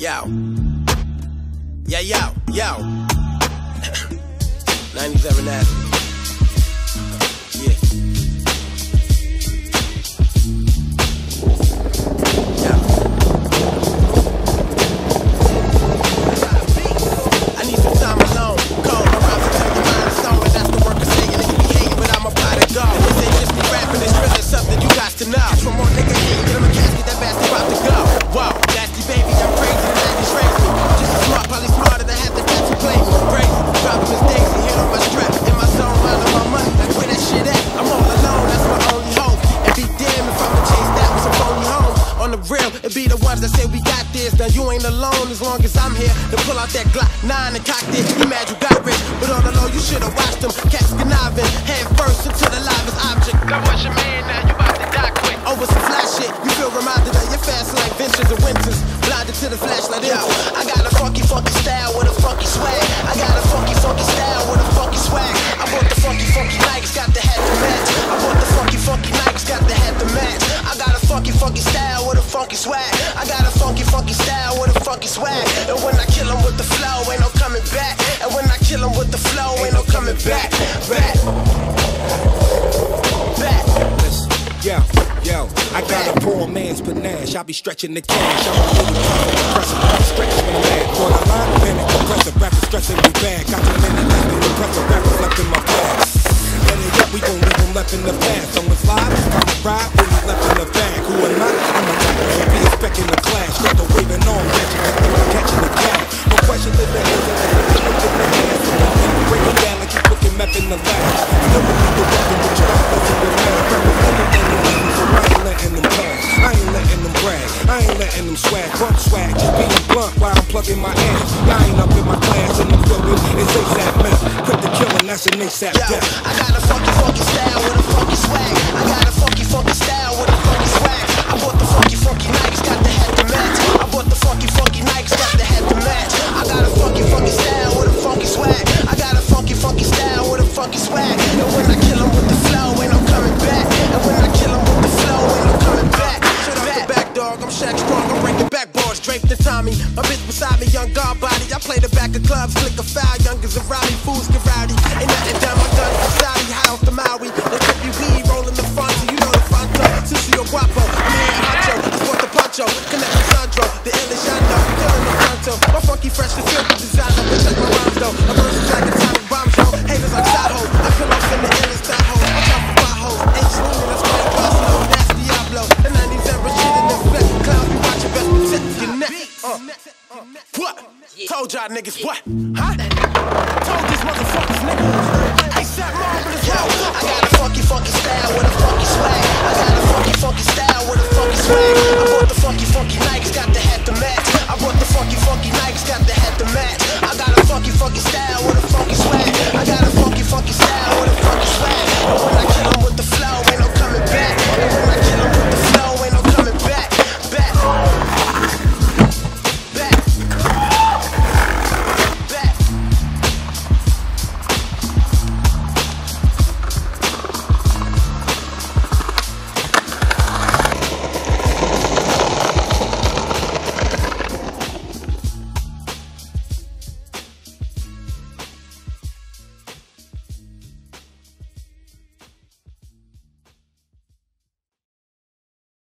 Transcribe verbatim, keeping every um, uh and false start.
Yo. Yeah, yo, yo. ninety-seven Nasty. Yeah. Yo. I need some time alone. Cold, my rhymes will tell your mind is on, and that's the work of saying niggas be hating, but I'm about to go. And this ain't just me rapping, it's really something you got to know. Catch one more nigga here, get him a casket, that bastard about to go. Whoa, nasty baby, I'm crazy, the daddy's crazy. Just as smart, probably smarter than half the cats who play me. Crazy, dropping his daisy, hit on my strap. In my zone, minding my money, like where that shit at? I'm all alone, that's my only hope. And be damned if I'ma chase that with some phony hoes. On the real, it be the ones that say we got this. Now you ain't alone as long as I'm here. To pull out that Glock nine and cock it. You mad you got rich, but on the low you should've watched them. Cats conniving, head first into the livest object. That was your man, now you about to die quick. Over some flash shit, you feel reminded of your fast like ventures and winters. Blinded to the flashlight, yo. I got a funky, funky style with a funky swag. I got a funky, funky style with a funky swag. I bought the funky, funky Nikes, got the hat to match. I bought the funky, funky Nikes, got the hat to match. I got a funky, funky style with a funky swag. I got a funky, funky style with a funky swag. And when I kill 'em with the flow, ain't no coming back. And when I kill 'em with the flow, ain't no coming back. Back. Back. Listen, yo, yo, I got a poor man's panache. I be stretching the cash. I'm a little compressor, stretch when I'm mad. For the line, minute compressor, rappers stressing me bad. Got the minute left in the compressor, rappers left in my bag. Let it up, we gon' leave them left in the past. Someone slide, I'm a ride, when he's left in the bag. Who am I? I'm a rapper, so be expecting the clash. Got the waving on, catching the thing, catching the cash. No question that the hands and the hands look in the hands. Break it down like you looking meth in the lab. You know what you working with your rappers in the lab. Representing the reason, so I ain't letting them pass. I ain't letting them brag, I ain't letting them swag. Bump swag, just being blunt while I'm plugging my ass. I ain't up in my class in the building, it's ASAP meth. Quick to kill and that's an ASAP death. I got a funky, funky style with a funky swag. I got a funky, funky style with a funky swag. I bought the funky, funky Nikes, got the hat to match. I bought the funky, funky Nikes, got the hat to match. I got a funky, funky style with a funky swag. I got a funky, funky style with a funky swag. And when I kill 'em with the flow, ain't no coming back. And when I kill 'em with the flow, ain't no coming back. Shut up the back, dog, I'm Shaq Strong, I'm breaking backboards, draped in Tommy. My bitch beside me, young guard body. I play the back of clubs, flick a foul, youngers around me, fools get rowdy. Ain't nothing done, my guns from Saudi, high off the Maui. They took me weed, rolling the Fonto, you know the Fonto. Sucio Guapo, me and Ancho, I sport the poncho, connect with Sandro, the illest I know, killing the Fonto. My funky fresh, the filthy designer, but check my rhymes though. I'm versus like atomic bombs, yo. Haters like Saho, I pull off in the illest Tahoe. I chop the potholes, ain't swinging, that's why I slow. That's Diablo, the ninety-seven shit in the flex. Clown, you watch your best protect your neck. Uh. What? Told y'all niggas what? Huh?